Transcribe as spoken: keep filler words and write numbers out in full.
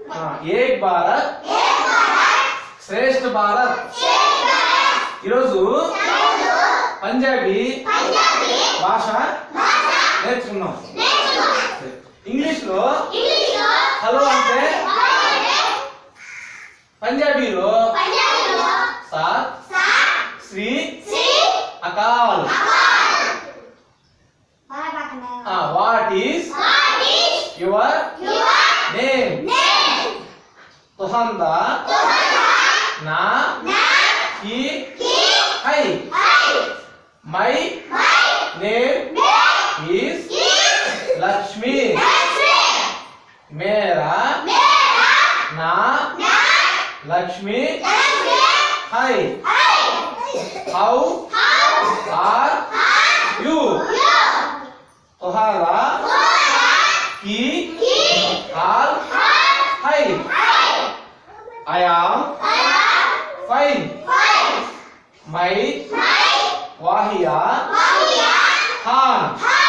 ఏక్ భారత్ శ్రేష్ఠ భారత్. ఈరోజు పంజాబీ భాష నేర్చుకున్నాం. ఇంగ్లీష్ లో హలో అంటే పంజాబీలో Sat Sri Akal. What is your name? तुहंदा ना की है. My name is Lakshmi. मेरा नाम लक्ष्मी है. How are you? तुम्हारा की हाल है. I am fine. My Yahya Khan.